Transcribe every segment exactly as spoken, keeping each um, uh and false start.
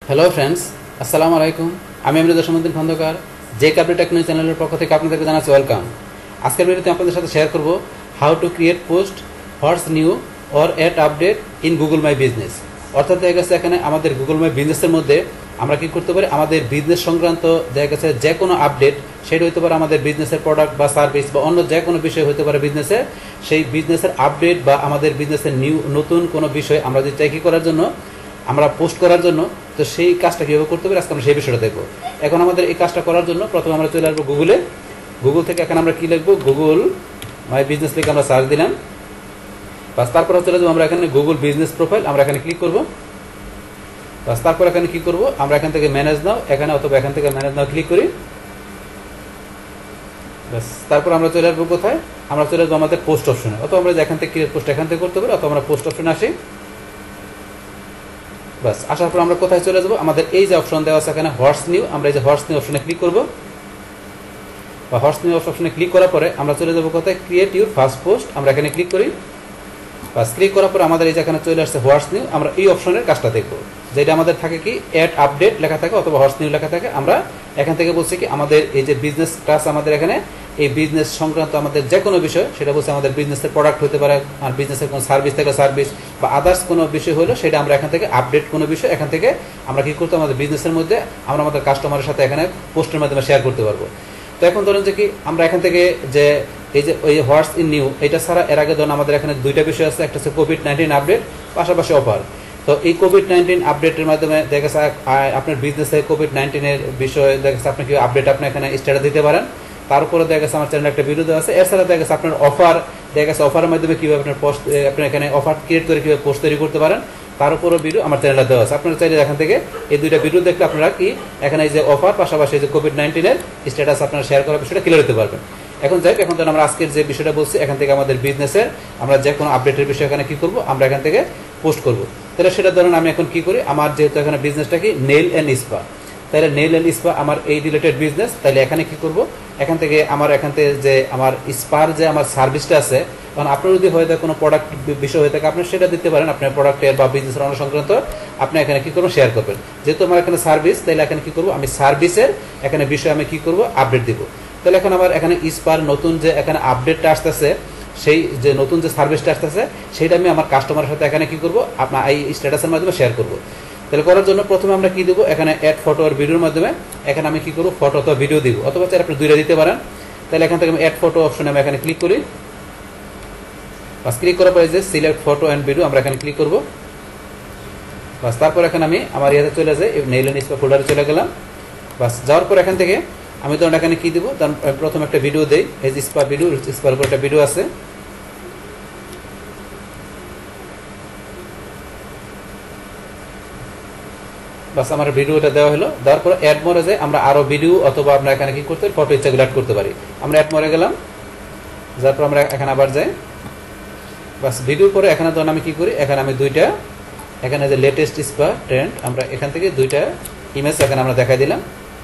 Hello friends, আসসালামু আলাইকুম। আমি আমৃত সমুদ্দিন খন্দকার, যে কাপড় টেকনোলজি চ্যানেলের পক্ষ থেকে আপনাদেরকে জানাচ্ছি ওয়েলকাম। আজকের ভিডিওতে আপনাদের সাথে শেয়ার করব how to create post what's new or add update in Google My Business. অর্থাৎ দেখা গেছে এখানে আমাদের গুগল মাই বিজনেসের মধ্যে আমরা কি করতে পারি, আমাদের বিজনেস সংক্রান্ত দেখা গেছে যে কোনো আপডেট, সেটা হতে পারে আমাদের বিজনেসের প্রোডাক্ট বা সার্ভিস বা অন্য যে কোনো বিষয় হতে পারে বিজনেসের, সেই বিজনেসের আপডেট বা আমাদের বিজনেসের নিউ নতুন কোনো বিষয় আমরা যদি চাই কি করার জন্য, আমরা পোস্ট করার জন্য, তো সেই কাজটা কীভাবে করতে পারি আজকে আমরা সেই বিষয়টা দেখবো। এখন আমাদের এই কাজটা করার জন্য প্রথমে আমরা চলে আসবো গুগলে। গুগল থেকে এখন আমরা কী লিখবো, গুগল মাই বিজনেস লিখে আমরা সার্চ দিলাম। বাস তারপর চলে যাবো আমরা এখানে গুগল বিজনেস প্রোফাইল, আমরা এখানে ক্লিক করবো। বাস তারপর এখানে কী করবো, আমরা এখান থেকে ম্যানেজ নাও এখানে অথবা এখান থেকে ম্যানেজ নাও ক্লিক করি। বাস তারপর আমরা চলে আসবো কোথায়, আমরা চলে আসবো আমাদের পোস্ট অপশনে, অথবা আমরা এখান থেকে ক্রিয়েট পোস্ট এখান থেকে করতে পারি, অথবা আমরা পোস্ট অপশনে আসি। বাস আসার পর আমরা কোথায় চলে যাবো, আমাদের এই যে অপশন দেওয়া আছে এখানে হোয়াটস নিউ, আমরা এই যে হোয়াটস নিউ অপশনে ক্লিক করবো। বা হোয়াটস নিউ অপশনে ক্লিক করার পরে আমরা চলে যাবো কোথায়, ক্রিয়েট ইউর ফার্স্ট পোস্ট, আমরা এখানে ক্লিক করি। বাস ক্লিক করার পর আমাদের এই যে এখানে চলে আসছে হোয়াটস নিউ, আমরা এই অপশনের কাজটা দেখবো, যেটা আমাদের থাকে কি অ্যাড আপডেট লেখা থাকে অথবা হোয়াটস নিউ লেখা থাকে। আমরা এখান থেকে বলছি কি আমাদের এই যে বিজনেস ক্লাস, আমাদের এখানে এই বিজনেস সংক্রান্ত আমাদের যে কোনো বিষয়, সেটা বলছে আমাদের বিজনেসের প্রোডাক্ট হতে পারে, আর বিজনেসের কোনো সার্ভিস থেকে সার্ভিস বা আদার্স কোনো বিষয় হলো, সেটা আমরা এখান থেকে আপডেট কোনো বিষয় এখান থেকে আমরা কি করতে আমাদের বিজনেসের মধ্যে আমরা আমাদের কাস্টমারের সাথে এখানে পোস্টের মাধ্যমে শেয়ার করতে পারবো। তো এখন ধরেন যে কি আমরা এখান থেকে যে এই যে ওই হোয়াটস ইন নিউ, এটা ছাড়া এর আগে ধরুন আমাদের এখানে দুইটা বিষয় আছে, একটা হচ্ছে কোভিড নাইন্টিন আপডেট, পাশাপাশি অফার। তো এই কোভিড নাইন্টিন আপডেটের মাধ্যমে দেখা গেছে আপনার বিজনেসে কোভিড নাইন্টিনের বিষয়ে দেখা গেছে আপনি কি আপডেট আপনি এখানে স্ট্যাটাস দিতে পারেন। তার উপরে দেখা গেছে আমার চ্যানেলে একটা ভিডিও দেওয়া আছে। এছাড়া দেখা গেছে আপনার অফার, দেখা গেছে অফারের মাধ্যমে কীভাবে আপনার পোস্ট আপনার এখানে অফার ক্রিয়েট করে কীভাবে পোস্ট তৈরি করতে পারেন, তার উপরও ভিডিও আমার চ্যানেলে দেওয়া আছে। আপনারা চাইলে এখান থেকে এই দুইটা ভিডিও দেখলে আপনারা কি এখানে এই যে অফার পাশাপাশি যে কোভিড নাইন্টিনের স্ট্যাটাস আপনারা শেয়ার করার বিষয়টা ক্লিয়ার হতে পারবেন। এখন যাই, এখন ধরুন আমরা আজকের যে বিষয়টা বলছি, এখান থেকে আমাদের বিজনেসের আমরা যে কোনো আপডেটের বিষয় এখানে কী করবো, আমরা এখান থেকে পোস্ট করবো। তাহলে সেটা ধরুন আমি এখন কী করি, আমার যেহেতু এখানে বিজনেসটা কি নেইল অ্যান্ড স্পা, তাহলে নেইল অ্যান্ড স্পা আমার এই রিলেটেড বিজনেস, তাহলে এখানে কি করব, এখান থেকে আমার এখান থেকে যে আমার স্পার যে আমার সার্ভিসটা আছে, কারণ আপনার যদি হয়ে থাকে কোনো প্রোডাক্ট বিষয় হয়ে থাকে, আপনি সেটা দিতে পারেন আপনার প্রোডাক্টের বা বিজনেসের অন্য সংক্রান্ত, আপনি এখানে কি করবো শেয়ার করবেন। যেহেতু আমার এখানে সার্ভিস, তাহলে এখানে কি করবো, আমি সার্ভিসের এখানে বিষয়ে আমি কি করব, আপডেট দিব। তাহলে এখন আমার এখানে স্পার নতুন যে এখানে আপডেটটা আসতেছে, সেই যে নতুন যে সার্ভিসটা আসতেছে, সেইটা আমি আমার কাস্টমারের সাথে এখানে কি করব, আপনার এই স্ট্যাটাসের মাধ্যমে শেয়ার করব। তাহলে করার জন্য প্রথমে আমরা কি দেবো, এখানে অ্যাড ফটো আর ভিডিওর মাধ্যমে এখানে আমি কি করবো, ফটো অথবা ভিডিও দিব, অথবা চাই আপনি দুইটা দিতে পারেন। তাহলে এখান থেকে আমি অ্যাড ফটো অপশনে আমি এখানে ক্লিক করি। বাস ক্লিক করার পরে যে সিলেক্ট ফটো অ্যান্ড ভিডিও, আমরা এখানে ক্লিক করবো। বাস তারপর এখানে আমি আমার ইয়াতে চলে যাই, নেইল অ্যান্ড স্পা ফোল্ডারে চলে গেলাম। বাস যাওয়ার পর এখান থেকে আমি ধরুন এখানে কি দিব, তখন প্রথম একটা ভিডিও দেই, এই যে স্পা ভিডিও, স্পার উপর একটা ভিডিও আছে। বাস আমার ভিডিওটা দেওয়া হলো, দেওয়ার পর অ্যাড মোরে যায় আমরা আরো ভিডিও অথবা আমরা এখানে কি করতে পারি, ফটো ইচ্ছাগুলো অ্যাড করতে পারি। আমরা অ্যাড মোরে গেলাম, যার পর আমরা এখানে আবার যাই। বাস ভিডিওর পরে এখানে ধরুন আমি কি করি, এখানে আমি দুইটা এখানে যে লেটেস্ট স্পা ট্রেন্ড, আমরা এখান থেকে দুইটা ইমেজ এখানে আমরা দেখাই দিলাম।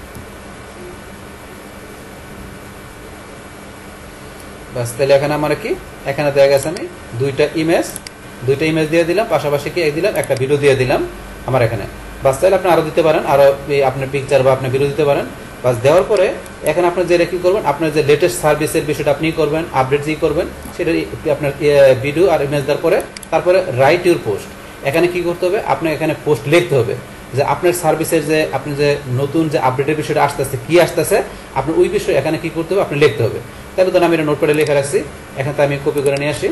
বাস তাহলে এখানে আমার কি এখানে দেখা গেছে আমি দুইটা ইমেজ দুইটা ইমেজ দিয়ে দিলাম, পাশাপাশি কি দিলাম একটা ভিডিও দিয়ে দিলাম আমার এখানে। বাস তাহলে আপনি আরও দিতে পারেন, আরও আপনার পিকচার বা আপনার ভিডিও দিতে পারেন। বাস দেওয়ার পরে এখানে আপনার যে কি করবেন, আপনার যে লেটেস্ট সার্ভিসের বিষয়টা আপনি করবেন, আপডেট যে করবেন সেটা আপনার ভিডিও আর ইমেজ দেওয়ার পরে তারপরে রাইট ইউর পোস্ট, এখানে কি করতে হবে, আপনার এখানে পোস্ট লিখতে হবে যে আপনার সার্ভিসের যে আপনি যে নতুন যে আপডেটের বিষয়টা আসতেছে, কি আসতেছে আপনার ওই বিষয় এখানে কি করতে হবে, আপনি লিখতে হবে। তাহলে ধরুন আমি এটা নোটপ্যাডে লিখে রাখছি, এখান থেকে আমি কপি করে নিয়ে আসি।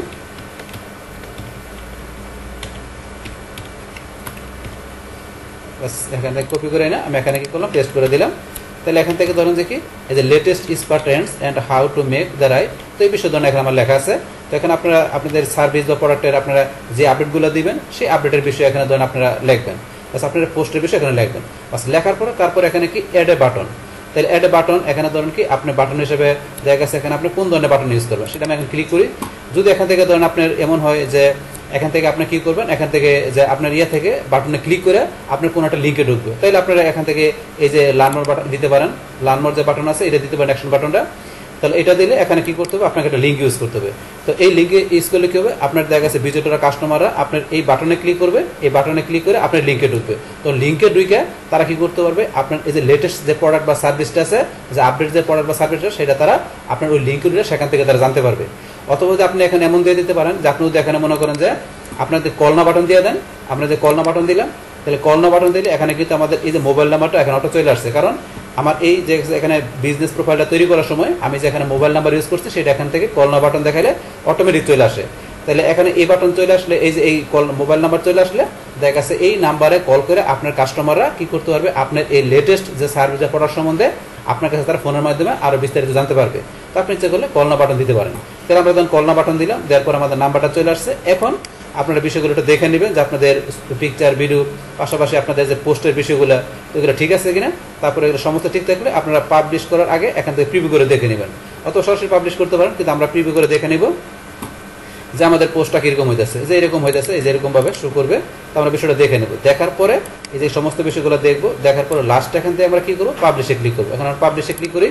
বাস এখান থেকে কপি করে না আমি এখানে কি করলাম, পেস্ট করে দিলাম। তাহলে এখান থেকে ধরুন যে কি এই যে latest spa trends and how to make the right, তো এই বিষয় ধরুন এখানে আমার লেখা আছে। তো এখানে আপনারা আপনাদের সার্ভিস বা প্রোডাক্টের আপনারা যে আপডেটগুলো দিবেন, সেই আপডেটের বিষয়ে এখানে ধরুন আপনারা লিখবেন। বাস আপনার পোস্টের বিষয়ে এখানে লিখবেন। বাস লেখার পরে তারপর এখানে কি অ্যাড এ বাটন, তাহলে অ্যাড এ বাটন এখানে ধরুন কি আপনি বাটন হিসেবে দেখা গেছে এখানে আপনি কোন ধরনের বাটন ইউজ করবেন, সেটা আমি এখন ক্লিক করি। যদি এখান থেকে ধরুন আপনার এমন হয় যে এখান থেকে আপনি কি করবেন, এখান থেকে যে আপনার ইয়ে থেকে বাটনে ক্লিক করে আপনার কোনো একটা লিঙ্কে ঢুকবে, তাহলে আপনারা এখান থেকে এই যে লার্ন মোর বাটন দিতে পারেন, লার্ন মোর যে বাটন আছে এটা দিতে পারেন, অ্যাকশন বাটনটা। তাহলে এটা দিলে এখানে কি করতে হবে, আপনাকে একটা লিঙ্ক ইউজ করতে হবে। তো এই লিঙ্কে ইউজ করলে কি হবে, আপনার দেখা গেছে ভিজিটর কাস্টমাররা আপনার এই বাটনে ক্লিক করবে, এই বাটনে ক্লিক করে আপনার লিঙ্কে ঢুকবে। তো লিঙ্কে ঢুকে তারা কি করতে পারবে, আপনার এই যে লেটেস্ট যে প্রোডাক্ট বা সার্ভিসটা আছে, যে আপডেট যে প্রোডাক্ট বা সার্ভিসটা, সেটা তারা আপনার ওই লিঙ্কে ঢুকে সেখান থেকে তারা জানতে পারবে। অথবা যদি আপনি এখানে এমন দিয়ে দিতে পারেন যে আপনি যদি এখানে মনে করেন যে আপনার যে কলনা বাটন দিয়ে দেন, আপনার যে কলনা বাটন দিলাম, তাহলে কলনা বাটন দিলে এখানে কিন্তু আমাদের এই যে মোবাইল নাম্বারটা এখানে অটো চলে আসছে। কারণ আমার এই যে এখানে বিজনেস প্রোফাইলটা তৈরি করার সময় আমি যে এখানে মোবাইল নাম্বার ইউজ করছি সেটা এখান থেকে কলনা বাটন দেখালে অটোমেটিক চলে আসে। তাহলে এখানে এই বাটন চলে আসলে, এই যে এই কল মোবাইল নাম্বার চলে আসলে দেখা গেছে এই নাম্বারে কল করে আপনার কাস্টমাররা কি করতে পারবে, আপনার এই লেটেস্ট যে সার্ভিস বা প্রোডাক্ট সম্বন্ধে আপনার কাছে তারা ফোনের মাধ্যমে আরও বিস্তারিত জানতে পারবে। তো আপনি ইচ্ছে করলে কলনা বাটন দিতে পারেন। তাহলে আমরা যখন কলনা বাটন দিলাম, দেওয়ার পর আমাদের নাম্বারটা চলে আসছে। এখন আপনারা বিষয়গুলো একটু দেখে নেবেন যে আপনাদের পিকচার, ভিডিও, পাশাপাশি আপনাদের যে পোস্টের বিষয়গুলো এগুলো ঠিক আছে কিনা। তারপরে এগুলো সমস্ত ঠিক থাকলে আপনারা পাবলিশ করার আগে এখান থেকে প্রিভিউ করে দেখে নেবেন, অথবা সরাসরি পাবলিশ করতে পারেন, কিন্তু আমরা প্রিভিউ করে দেখে নেব যে আমাদের পোস্টটা কীরকম হইতেছে, যে এরকম হইতেছে, এই যে এরকমভাবে শো করবে। তো আমরা বিষয়টা দেখে নেব। দেখার পরে এই যে সমস্ত বিষয়গুলো দেখবো, দেখার পরে লাস্ট এখান থেকে আমরা কী করবো, পাবলিশে ক্লিক করবো। এখন আমরা পাবলিশে ক্লিক করি,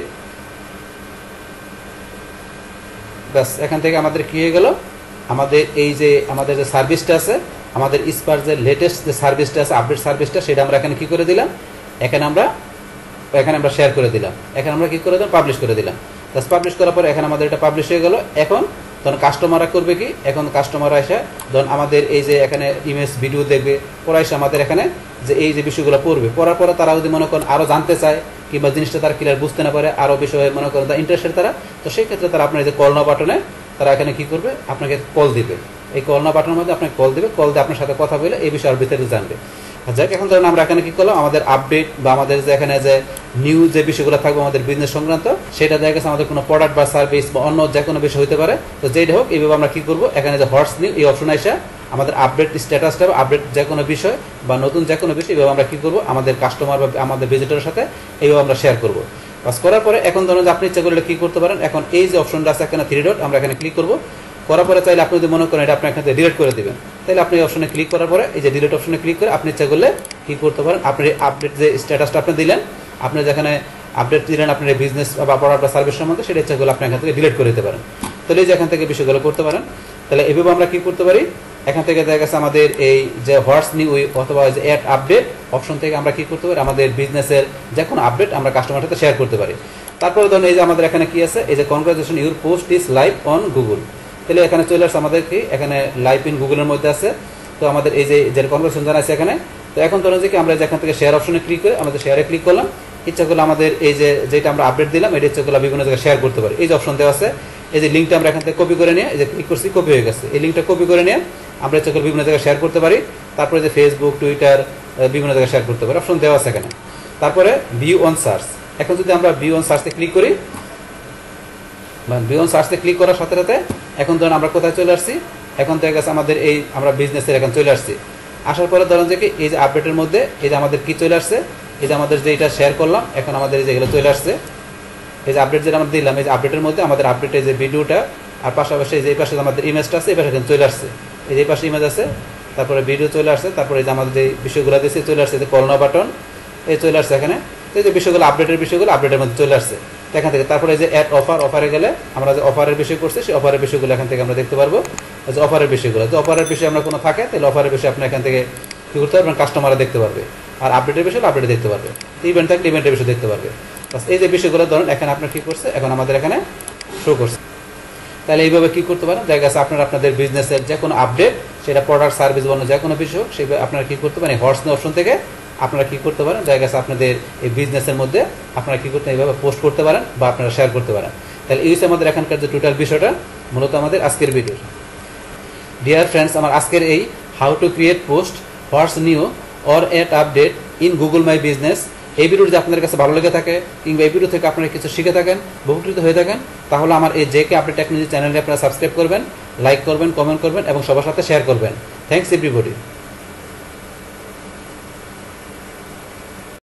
ব্যাস এখান থেকে আমাদের কী হয়ে গেল, আমাদের এই যে আমাদের যে সার্ভিসটা আছে, আমাদের স্পার যে লেটেস্ট যে সার্ভিসটা আছে, আপডেট সার্ভিসটা, সেটা আমরা এখানে কী করে দিলাম, এখানে আমরা এখানে আমরা শেয়ার করে দিলাম, এখানে আমরা কী করে দিলাম, পাবলিশ করে দিলাম। ব্যাস পাবলিশ করার পরে এখানে আমাদের এটা পাবলিশ হয়ে গেল। এখন তখন কাস্টমাররা করবে কি, এখন কাস্টমাররা এসে ধরুন আমাদের এই যে এখানে ইমেজ, ভিডিও দেখবে, পরে এসে আমাদের এখানে যে এই যে বিষয়গুলো পড়বে, পড়ার পরে তারা যদি মনে করেন আরও জানতে চায় কিংবা জিনিসটা তারা ক্লিয়ার বুঝতে না পারে, আরও বিষয়ে মনে করেন তারা ইন্টারেস্টেড তারা, তো সেই ক্ষেত্রে তারা আপনার এই যে কল নাও বাটনে তারা এখানে কী করবে, আপনাকে কল দিবে। এই কল নাও বাটনের মধ্যে আপনাকে কল দিবে, কল দিয়ে আপনার সাথে কথা বলে এই বিষয়ে আরও বিস্তারিত জানবে। যাক, এখন ধরেন আমরা এখানে কী করলাম, আমাদের আপডেট বা আমাদের যে এখানে যে নিউ যে বিষয়গুলো থাকবে আমাদের বিজনেস সংক্রান্ত, সেটা দেখা গেছে আমাদের কোনো প্রোডাক্ট বা সার্ভিস বা অন্য যে কোনো বিষয় হতে পারে। তো যেটা হোক, এইভাবে আমরা কী করবো, এখানে যে হোয়াটস নিউ এই অপশন আসে আমাদের আপডেট স্ট্যাটাসটা, আপডেট যে কোনো বিষয় বা নতুন যে কোনো বিষয়, এইভাবে আমরা কী করবো, আমাদের কাস্টমার বা আমাদের ভিজিটরের সাথে এইভাবে আমরা শেয়ার করবো। বাস করার পরে এখন ধরুন যে আপনি ইচ্ছা করলে কী করতে পারেন, এখন এই যে অপশনটা আছে এখানে থ্রি ডট, আমরা এখানে ক্লিক করবো। করার পরে চাইলে আপনি যদি মনে করেন এটা আপনি এখান থেকে ডিলিট করে দেবেন, তাহলে আপনি এই অপশনে ক্লিক করার পরে এই যে ডিলিট অপশনে ক্লিক করে আপনি ইচ্ছা করলে কী করতে পারেন, আপনি আপডেট যে স্ট্যাটাসটা আপনি দিলেন, আপনি যেখানে আপডেট দিলেন আপনার বিজনেস বা প্রোডাক্ট বা সার্ভিস সম্বন্ধে, সেটা ইচ্ছা করলে আপনি এখান থেকে ডিলিট করে দিতে পারেন। তাহলে এই যে এখান থেকে বিষয়গুলো করতে পারেন। তাহলে এভাবে আমরা কী করতে পারি, এখান থেকে দেখা গেছে আমাদের এই যে হোয়াটস নিউ অথবা যে অ্যাড আপডেট অপশন থেকে আমরা কী করতে পারি, আমাদের বিজনেসের যে কোনো আপডেট আমরা কাস্টমারের সাথে শেয়ার করতে পারি। তারপরে ধরুন এই যে আমাদের এখানে কী আছে, এই যে congratulation your post is live on Google, তাহলে এখানে চলে আসছে আমাদের কি, এখানে লাইভ ইন গুগলের মধ্যে আছে। তো আমাদের এই যে যে কনগ্রাচুলেশন জানাচ্ছে এখানে। তো এখন ধরুন যে কি আমরা যেখান থেকে শেয়ার অপশনে ক্লিক করে আমাদের শেয়ারে ক্লিক করলাম, ইচ্ছা করলে আমাদের এই যে যেটা আমরা আপডেট দিলাম এটা ইচ্ছা করলে বিভিন্ন জায়গায় শেয়ার করতে পারি। এই যে অপশন দেওয়া আছে, এই যে লিঙ্কটা আমরা এখান থেকে কপি করে নিয়ে এই যে ক্লিক করছি, কপি হয়ে গেছে। এই লিঙ্কটা কপি করে নিয়ে আমরা ইচ্ছা করলে বিভিন্ন জায়গায় শেয়ার করতে পারি। তারপরে যে ফেসবুক, টুইটার, বিভিন্ন জায়গায় শেয়ার করতে পারি, অপশন দেওয়া আছে এখানে। তারপরে ভিউ অন সার্চ, এখন যদি আমরা ভিউ অন সার্চে ক্লিক করি, ভিউ অন সার্চে ক্লিক করার সাথে সাথে এখন ধরুন আমরা কোথায় চলে আসছি, এখন দেখা গেছে আমাদের এই আমরা বিজনেসের এখন চলে আসছি। আসার পরে ধরুন যে কি এই যে আপডেটের মধ্যে এই যে আমাদের কি চলে আসছে, এই যে আমাদের যে এটা শেয়ার করলাম, এখন আমাদের এই যে এগুলো চলে আসছে, এই যে আপডেট যেটা আমরা দিলাম, এই যে আপডেটের মধ্যে আমাদের আপডেটের যে ভিডিওটা আর পাশাপাশি যে এই পাশে আমাদের ইমেজটা আছে, এই পাশে এখন চলে আসছে, এই যে এই পাশে ইমেজ আছে, তারপরে ভিডিও চলে আসছে, তারপরে এই যে আমাদের যে বিষয়গুলো দিয়েছে চলে আসছে, যে কলনা বাটন এই চলে আসছে এখানে। এই যে বিষয়গুলো আপডেটের বিষয়গুলো আপডেটের মধ্যে চলে আসছে এখান থেকে। তারপরে যে অ্যাড অফার, অফারে গেলে আমরা যে অফারের বিষয় করছি সেই অফারের বিষয়গুলো এখান থেকে আমরা দেখতে পারবো। যে অফারের বিষয়গুলো, যে অফারের বিষয়ে আমরা কোনো থাকে তাহলে অফারের বিষয়ে আপনি এখান থেকে কী করতে পারবেন, কাস্টমাররা দেখতে পারবে। আর আপডেটের বিষয় আপডেটে দেখতে পারবে, ইভেন্ট থাকলে ইভেন্টের বিষয় দেখতে পারবে। এই যে বিষয়গুলো ধরুন এখানে আপনার কী করছে, এখন আমাদের এখানে শো করছে। তাহলে এইভাবে কী করতে পারেন, দেখা গেছে আপনারা আপনাদের বিজনেসের যে কোনো আপডেট, সেটা প্রোডাক্ট, সার্ভিস বা যে কোনো বিষয় হোক, সেইভাবে আপনারা কী করতে পারেন, হোয়াটস নিউ অপশন থেকে আপনারা কী করতে পারেন, দেখা গেছে আপনাদের এই বিজনেসের মধ্যে আপনারা কী করতে এইভাবে পোস্ট করতে পারেন বা আপনারা শেয়ার করতে পারেন। তাহলে এই হচ্ছে আমাদের এখানকার যে টোটাল বিষয়টা, মূলত আমাদের আজকের ভিডিও। ডিয়ার ফ্রেন্ডস, আমার আজকের এই how to create post, what's new or add update in Google My Business, এই ভিডিও যদি আপনাদের কাছে ভালো লেগে থাকে কিংবা এই ভিডিও থেকে আপনারা কিছু শিখে থাকেন, উপকৃত হয়ে থাকেন, তাহলে আমার এই জে কে আপডেট টেকনোলজি চ্যানেলটি আপনারা সাবস্ক্রাইব করবেন, লাইক করবেন, কমেন্ট করবেন এবং সবার সাথে শেয়ার করবেন। Thanks everybody.